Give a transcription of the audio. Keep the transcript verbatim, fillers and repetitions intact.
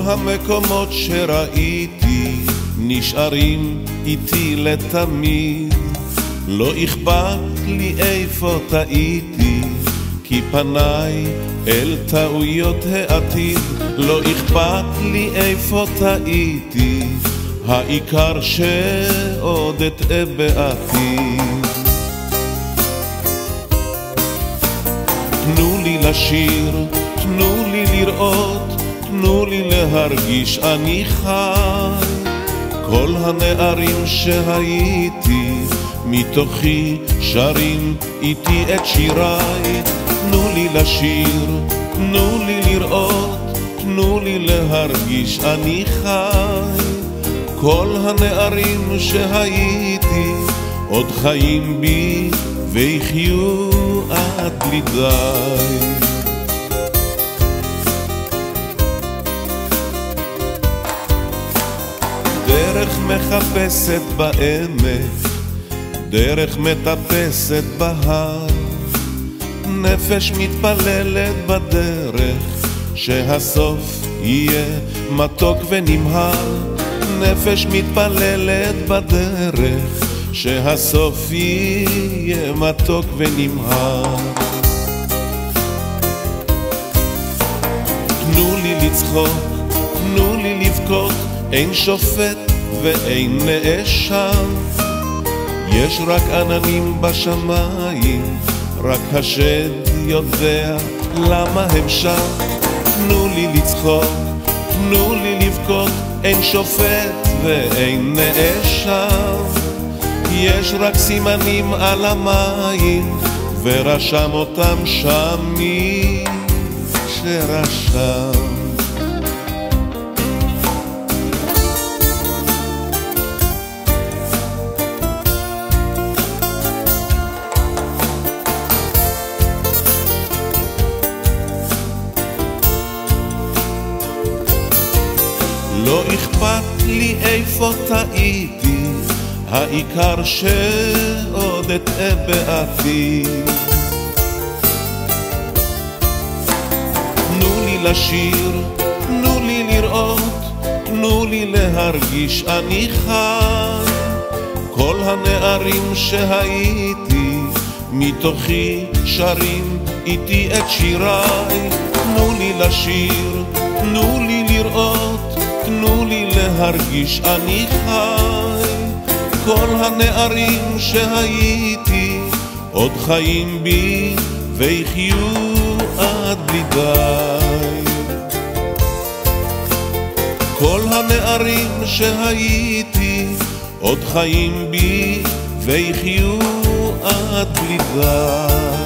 המקומות שראיתי נשארים איתי לתמיד. לא אכפת לי איפה טעיתי, כי פניי אל טעויות העתיד. לא אכפת לי איפה טעיתי, העיקר שעוד אטעה בעתיד. תנו לי לשיר, תנו לי לראות, תנו לי להרגיש אני חי. כל הנערים שהייתי מתוכי שרים איתי את שיריי. תנו לי לשיר, תנו לי לראות, תנו לי להרגיש אני חי. כל הנערים שהייתי עוד חיים בי ויחיו עד בלי די. דרך מחפשת בעמק, דרך מטפסת בהר, נפש מתפללת בדרך שהסוף יהיה מתוק ונמהר. נפש מתפללת בדרך שהסוף יהיה מתוק ונמהר. תנו לי לצחוק, תנו לי לבכות, אין שופט ואין נאשם. יש רק עננים בשמיים, רק השד יודע למה הם שם. תנו לי לצחוק, תנו לי לבכות, אין שופט ואין נאשם. יש רק סימנים על המים, ורשם אותם שם מי שרשם. לא אכפת לי איפה טעיתי, העיקר שעוד אטעה בעתיד. תנו לי לשיר, תנו לי לראות, תנו לי להרגיש אני חי. כל הנערים שהייתי מתוכי שרים איתי את שיריי. תנו לי לשיר, תנו לי לראות, תנו לי להרגיש אני חי. כל הנערים שהייתי עוד חיים בי ויחיו עד בלי די. כל הנערים שהייתי עוד חיים בי ויחיו עד בלי די.